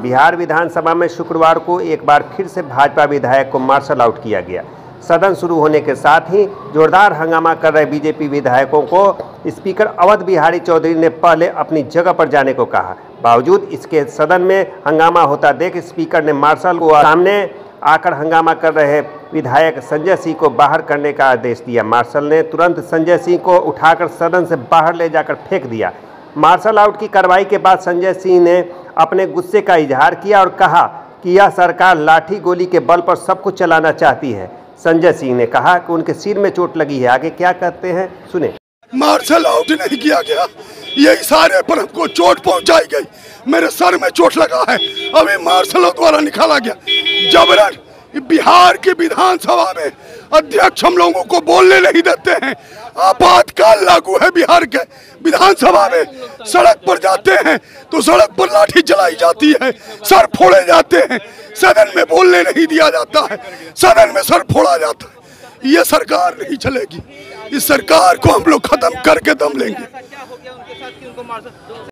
बिहार विधानसभा में शुक्रवार को एक बार फिर से भाजपा विधायक को मार्शल आउट किया गया। सदन शुरू होने के साथ ही जोरदार हंगामा कर रहे बीजेपी विधायकों को स्पीकर अवध बिहारी चौधरी ने पहले अपनी जगह पर जाने को कहा। बावजूद इसके सदन में हंगामा होता देख स्पीकर ने मार्शल को सामने आकर हंगामा कर रहे विधायक संजय सिंह को बाहर करने का आदेश दिया। मार्शल ने तुरंत संजय सिंह को उठाकर सदन से बाहर ले जाकर फेंक दिया। मार्शल आउट की कार्रवाई के बाद संजय सिंह ने अपने गुस्से का इजहार किया और कहा कि यह सरकार लाठी गोली के बल पर सब कुछ चलाना चाहती है। संजय सिंह ने कहा कि उनके सिर में चोट लगी है। आगे क्या कहते हैं सुने। मार्शल आउट नहीं किया गया, ये इशारे पर हमको चोट पहुंचाई गई। मेरे सर में चोट लगा है, अभी मार्शल आउट द्वारा निकाला गया जबरन। बिहार की विधानसभा में अध्यक्ष हम लोगों को बोलने नहीं देते हैं। आपातकाल लागू है बिहार के विधानसभा में। सड़क पर जाते हैं तो सड़क पर लाठी चलाई जाती है, सर फोड़े जाते हैं। सदन में बोलने नहीं दिया जाता है, सदन में सर फोड़ा जाता है। ये सरकार नहीं चलेगी। इस सरकार को हम लोग खत्म करके दम लेंगे।